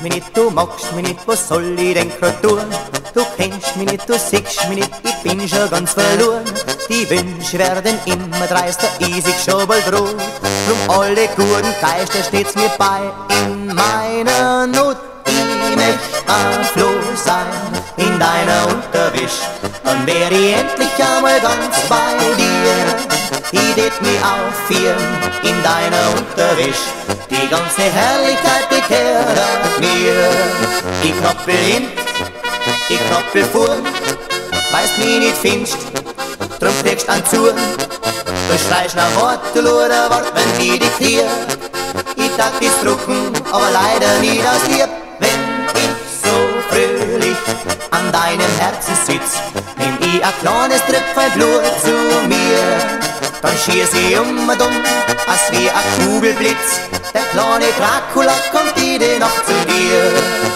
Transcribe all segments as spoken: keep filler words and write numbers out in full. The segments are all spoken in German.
mich nicht, du magst mich nicht, was soll ich denn grad tun? Du kennst mich nicht, du siehst mich nicht, ich bin schon ganz verloren. Die Wünsche werden immer dreister, ich sieg schon bald rot. Drum alle guten Geister steht's mir bei in meiner Not. Ich möcht ein Floh sein in deiner Unterwäsch, dann wär ich endlich einmal ganz bei dir. Ich tät mich aufführen in deiner Unterwäsch, die ganze Herrlichkeit, die gehört mir. Ich knoppel hin, ich knoppel vor, weil's mich nicht findest, drum kriegst an zu. Du schreist nach Wort, du luder Wort, wenn ich dich krieg. Ich tat dies drucken, aber leider nicht aus Lieb. Wenn ich so fröhlich an deinem Herzen sitz, nehm ich ein kleines Tröpfchen Blut zu mir. Dann schieß ich um und um, als wie ein Kugelblitz. Der kleine Dracula kommt jede Nacht zu dir.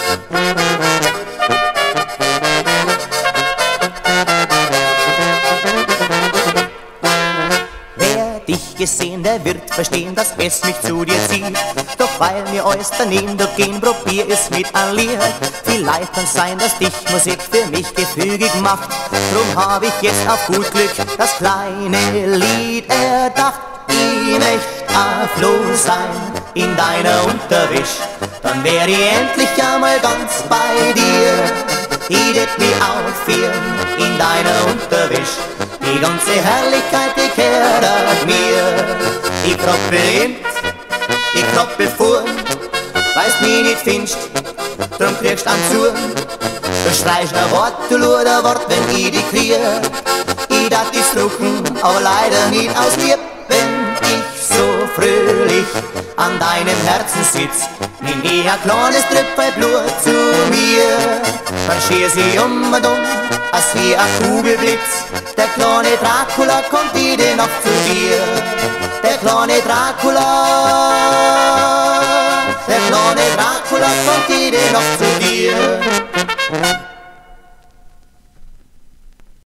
Wer dich gesehen, der wird verstehen, dass es mich zu dir zieht. Doch weil mir alles daneben gehen, probier es mit ein Lied. Vielleicht kann sein, dass dich Musik für mich gefügig macht. Drum hab ich jetzt auf gut Glück das kleine Lied erdacht. Ich möcht ein Floh sein in deiner Unterwäsch, dann wär ich endlich einmal ganz bei dir. Ich tät mich aufführen in deiner Unterwäsch, die ganze Herrlichkeit, die gehört mir. Ich knoppel hin, ich knoppel vor, weil's mich nicht findest, drum kriegst an zu. Du schreist ein Wort, du luder Wort, wenn ich dich krieg. Ich tat dies drucken, aber leider nicht aus Lieb. Wenn ich so fröhlich an deinem Herzen sitz, nimm ich ein kleines Tröpfchen Blut zu mir. Dann schieß ich um und um, als wie ein Kugelblitz. Der kleine Dracula kommt jede Nacht zu dir. Der kleine Dracula, der kleine Dracula kommt jede Nacht zu dir.